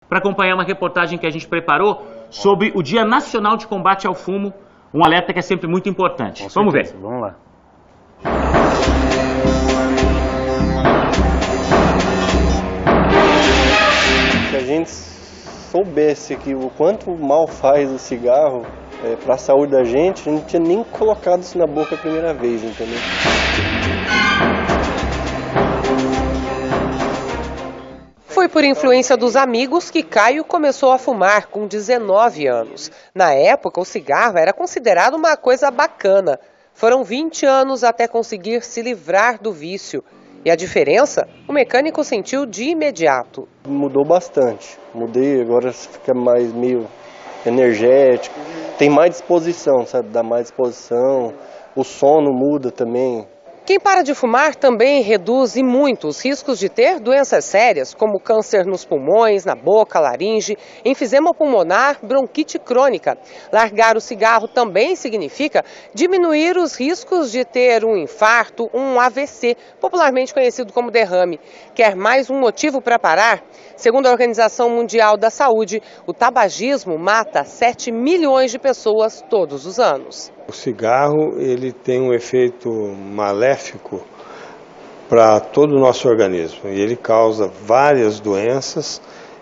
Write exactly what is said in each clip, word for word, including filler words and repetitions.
para acompanhar uma reportagem que a gente preparou sobre o Dia Nacional de Combate ao Fumo, um alerta que é sempre muito importante. Com Vamos certeza. ver. Vamos lá. Se a gente soubesse que o quanto mal faz o cigarro é, para a saúde da gente, a gente não tinha nem colocado isso na boca a primeira vez, entendeu? Foi por influência dos amigos que Caio começou a fumar com dezenove anos. Na época, o cigarro era considerado uma coisa bacana. Foram vinte anos até conseguir se livrar do vício. E a diferença, o mecânico sentiu de imediato. Mudou bastante. Mudei, agora fica mais meio energético. Tem mais disposição, sabe? Dá mais disposição. O sono muda também. Quem para de fumar também reduz e muito os riscos de ter doenças sérias, como câncer nos pulmões, na boca, laringe, enfisema pulmonar, bronquite crônica. Largar o cigarro também significa diminuir os riscos de ter um infarto, um A V C, popularmente conhecido como derrame. Quer mais um motivo para parar? Segundo a Organização Mundial da Saúde, o tabagismo mata sete milhões de pessoas todos os anos. O cigarro ele tem um efeito maléfico para todo o nosso organismo e ele causa várias doenças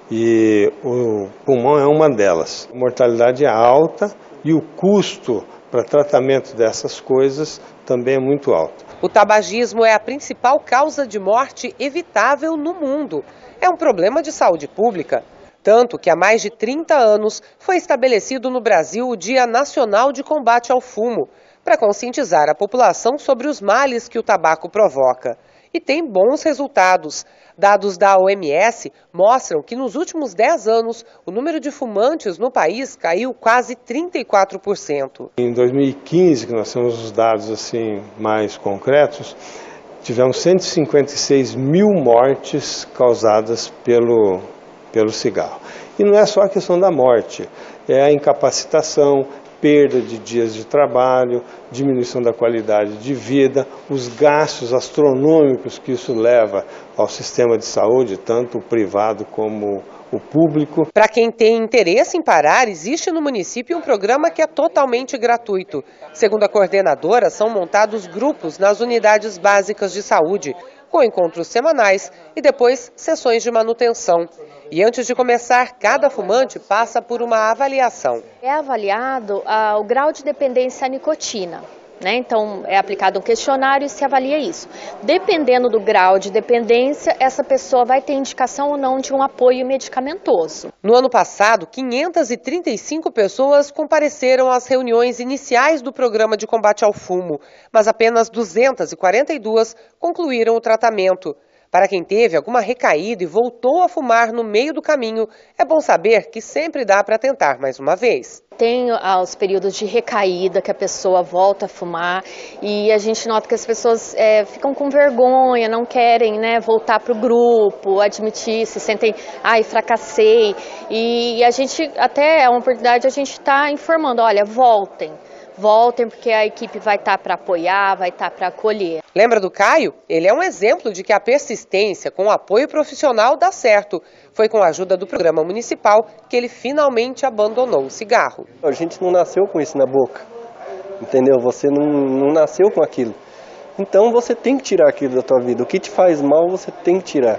e o pulmão é uma delas. A mortalidade é alta e o custo para tratamento dessas coisas também é muito alto. O tabagismo é a principal causa de morte evitável no mundo. É um problema de saúde pública. Tanto que há mais de trinta anos foi estabelecido no Brasil o Dia Nacional de Combate ao Fumo, para conscientizar a população sobre os males que o tabaco provoca. E tem bons resultados. Dados da O M S mostram que nos últimos dez anos o número de fumantes no país caiu quase trinta e quatro por cento. Em dois mil e quinze, que nós temos os dados assim mais concretos, tivemos cento e cinquenta e seis mil mortes causadas pelo pelo cigarro. E não é só a questão da morte, é a incapacitação, perda de dias de trabalho, diminuição da qualidade de vida, os gastos astronômicos que isso leva ao sistema de saúde, tanto o privado como o público. Para quem tem interesse em parar, existe no município um programa que é totalmente gratuito. Segundo a coordenadora, são montados grupos nas unidades básicas de saúde, com encontros semanais e depois sessões de manutenção. E antes de começar, cada fumante passa por uma avaliação. É avaliado ah, o grau de dependência à nicotina, né? Então é aplicado um questionário e se avalia isso. Dependendo do grau de dependência, essa pessoa vai ter indicação ou não de um apoio medicamentoso. No ano passado, quinhentas e trinta e cinco pessoas compareceram às reuniões iniciais do programa de combate ao fumo, mas apenas duzentas e quarenta e duas concluíram o tratamento. Para quem teve alguma recaída e voltou a fumar no meio do caminho, é bom saber que sempre dá para tentar mais uma vez. Tem ah, os períodos de recaída que a pessoa volta a fumar e a gente nota que as pessoas é, ficam com vergonha, não querem, né, voltar para o grupo, admitir, se sentem, ai, fracassei. E, e a gente, até é uma oportunidade, a gente está informando, olha, voltem. Voltem porque a equipe vai estar para apoiar, vai estar para acolher. Lembra do Caio? Ele é um exemplo de que a persistência com o apoio profissional dá certo. Foi com a ajuda do programa municipal que ele finalmente abandonou o cigarro. A gente não nasceu com isso na boca, entendeu? Você não, não nasceu com aquilo. Então você tem que tirar aquilo da tua vida. O que te faz mal, você tem que tirar.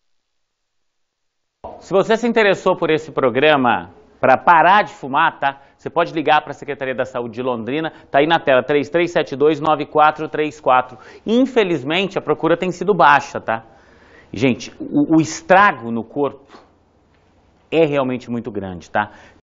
Se você se interessou por esse programa para parar de fumar, tá? Você pode ligar para a Secretaria da Saúde de Londrina, tá aí na tela, três três sete dois, nove quatro três quatro. Infelizmente, a procura tem sido baixa, tá? Gente, o, o estrago no corpo é realmente muito grande, tá?